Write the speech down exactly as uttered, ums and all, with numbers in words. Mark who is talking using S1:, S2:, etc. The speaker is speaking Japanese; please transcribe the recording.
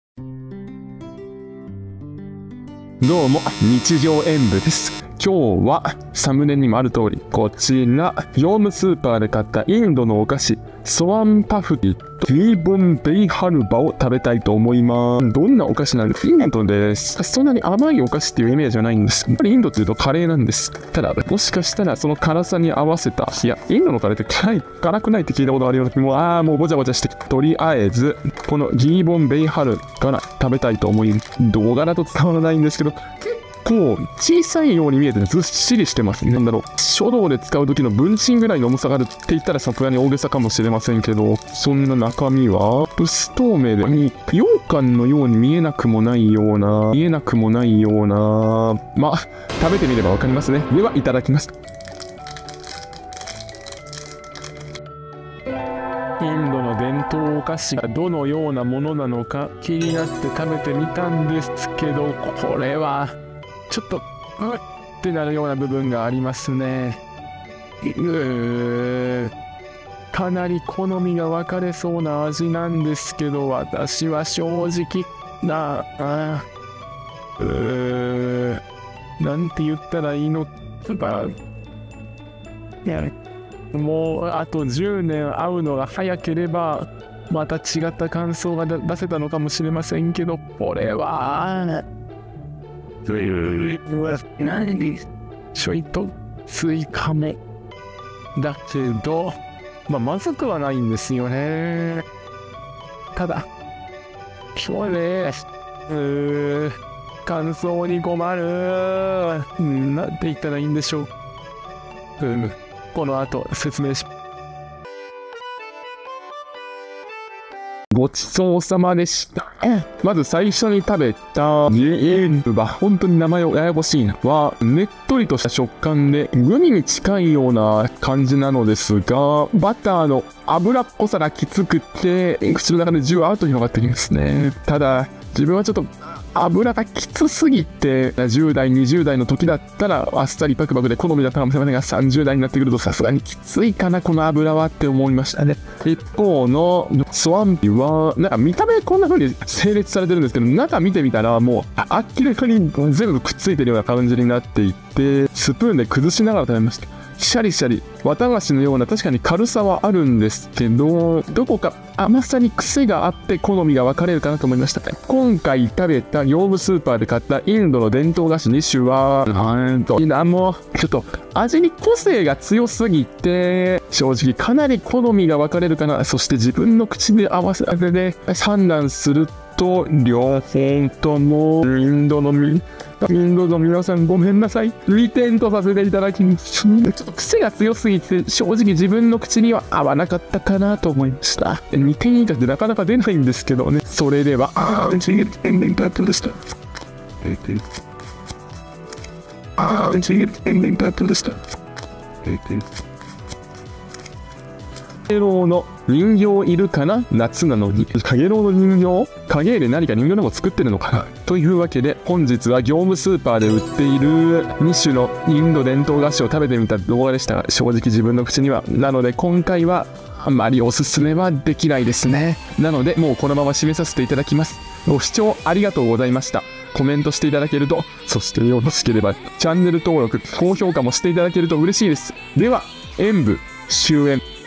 S1: どうも、日常演舞です。今日はサムネにもある通り、こちら、業務スーパーで買ったインドのお菓子、ソワンパフリとリーボンベイハルバを食べたいと思います。どんなお菓子なんですか？インドです。そんなに甘いお菓子っていうイメージはないんです。やっぱりインドっていうとカレーなんです。ただ、もしかしたらその辛さに合わせた、いや、インドのカレーって辛い、辛くないって聞いたことあるような気も、あーもうごちゃごちゃして、とりあえず、このリーボンベイハルから食べたいと思います。動画だと伝わらないんですけど、こう小さいように見えてずっしりしてますね。なんだろう、書道で使う時の文鎮ぐらいの重さがあるって言ったらさすがに大げさかもしれませんけど、そんな中身は薄透明で羊羹のように見えなくもないような見えなくもないようなまあ食べてみればわかりますね。ではいただきます。インドの伝統お菓子がどのようなものなのか気になって食べてみたんですけど、これはちょっとうってなるような部分がありますね。うーかなり好みが分かれそうな味なんですけど、私は正直なあうーなんて言ったらいいのか、もうあとじゅうねん会うのが早ければまた違った感想が出せたのかもしれませんけど、これはちょいと追加目だけど、まあまずくはないんですよね。ただこれうー感想に困る。なんて言ったらいいんでしょう。うんこの後説明しごちそうさまでした。まず最初に食べたジェーンは本当に名前をややこしいなはねっとりとした食感でグミに近いような感じなのですが、バターの脂っこさがきつくて口の中でじゅわーっと広がってきますね。ただ自分はちょっと油がきつすぎてじゅう代にじゅう代の時だったらあっさりパクパクで好みだったかもしれませんが、さんじゅう代になってくるとさすがにきついかなこの油はって思いましたね。一方のスワンピはなんか見た目こんな風に整列されてるんですけど、中見てみたらもう明らかに全部くっついてるような感じになっていて、スプーンで崩しながら食べました。シャリシャリ綿菓子のような確かに軽さはあるんですけど、どこか甘さに癖があって好みが分かれるかなと思いました。今回食べた業務スーパーで買ったインドの伝統菓子に種はなんともうちょっと味に個性が強すぎて正直かなり好みが分かれるかな。そして自分の口で合わせて判断すると両方ともインドのみインドの皆さんごめんなさい。リテンとさせていただきます。ちょっと癖が強すぎて正直自分の口には合わなかったかなと思いました。にてん以下ってなかなか出ないんですけどね。それではあー違う天然だったでした。あー違う天然だったでした。かげろうの人形いるかな、夏なのに。かげろうの人形影絵で何か人形でも作ってるのかなというわけで本日は業務スーパーで売っているに種のインド伝統菓子を食べてみた動画でしたが、正直自分の口にはなので今回はあんまりおすすめはできないですね。なのでもうこのまま締めさせていただきます。ご視聴ありがとうございました。コメントしていただけると、そしてよろしければチャンネル登録高評価もしていただけると嬉しいです。では演舞終演。